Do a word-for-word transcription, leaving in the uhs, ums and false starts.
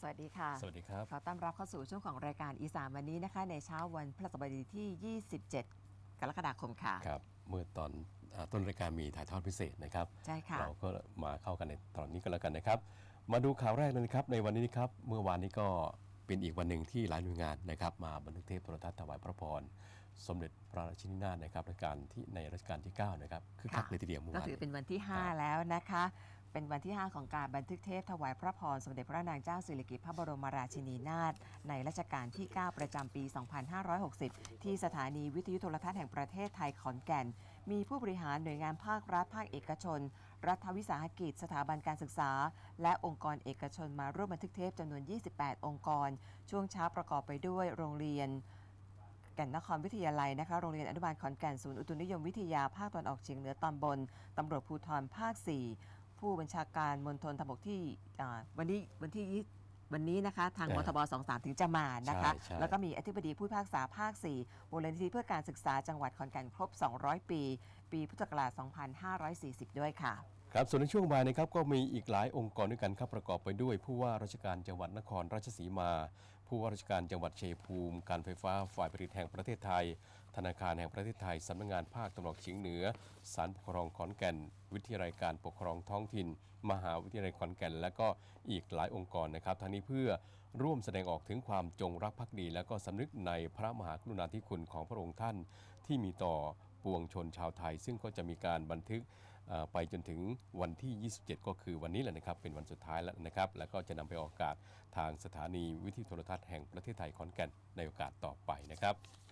วัสดีค่ะสวัสดีครับขอต้อนรับเข้าสู่ช่วงของรายการอีสานวันนี้นะคะในเช้าวันพฤหัสบดีที่ ยี่สิบเจ็ด กรกฎาคมค่ะครับเมื่อตอนอาต้นรายการมีถ่ายทอดพิเศษนะครับใช่ค่ะเราก็มาเข้ากันในตอนนี้ก็แล้วกันนะครับมาดูข่าวแรกเลยนะครับในวันนี้นะครับเมื่อวานนี้ก็เป็นอีกวันหนึ่งที่หลายหน่วยงานนะครับมาบันทึกเทปโทรทัศน์ถวายพระพรสมเด็จพระราชินีนาถนะครับรัชกาลที่ในรัชกาลที่เก้านะครับคือคักเลยทีเดียวเมื่อวานก็ถือเป็นวันที่ ห้า แล้วนะคะเป็นวันที่ ห้า ของการบันทึกเทปถวายพระพรสมเด็จพระนางเจ้าสิริกิติ์พระบรมราชินีนาถในรัชกาลที่ เก้า ประจำปี สองพันห้าร้อยหกสิบ ที่สถานีวิทยุโทรทัศน์แห่งประเทศไทยขอนแก่นมีผู้บริหารหน่วยงานภาครัฐภาคเอกชนรัฐวิสาหกิจสถาบันการศึกษาและองค์กรเอกชนมาร่วมบันทึกเทปจำนวน ยี่สิบแปด องค์กรช่วงเช้าประกอบไปด้วยโรงเรียนแก่นนครวิทยาลัยนะคะโรงเรียนอนุบาลขอนแก่นศูนย์อุตุนิยมวิทยาภาคตะวันออกเฉียงเหนือตอนบนตำรวจภูธรภาค สี่ ผู้บัญชาการมณฑลทหารบกที่วันนี้วันที่วันนี้นะคะทางมทบสองสามถึงจะมานะคะแล้วก็มีอธิบดีผู้พิพากษาภาค สี่มูลนิธิเพื่อการศึกษาจังหวัดขอนแก่นครบ สองร้อย ปี ปีพุทธศักราช สองพันห้าร้อยสี่สิบ ด้วยค่ะครับส่วนในช่วงบ่ายนะครับก็มีอีกหลายองค์กรด้วยกันครับประกอบไปด้วยผู้ว่าราชการจังหวัดนครราชสีมาผู้ว่าราชการจังหวัดชัยภูมิการไฟฟ้าฝ่ายผลิตแห่งประเทศไทยธนาคารแห่งประเทศไทยสำนักงานภาคตะวันออกเฉียงเหนือศาลปกครองขอนแก่นวิทยาลัยการปกครองท้องถิ่นมหาวิทยาลัยขอนแก่นและก็อีกหลายองค์กรนะครับทั้งนี้เพื่อร่วมแสดงออกถึงความจงรักภักดีและก็สำนึกในพระมหากรุณาธิคุณของพระองค์ท่านที่มีต่อปวงชนชาวไทยซึ่งก็จะมีการบันทึกไปจนถึงวันที่ ยี่สิบเจ็ด ก็คือวันนี้แหละนะครับเป็นวันสุดท้ายแล้วนะครับแล้วก็จะนำไปออกอากาศทางสถานีวิทยุโทรทัศน์แห่งประเทศไทยขอนแก่นในโอกาสต่อไปนะครับ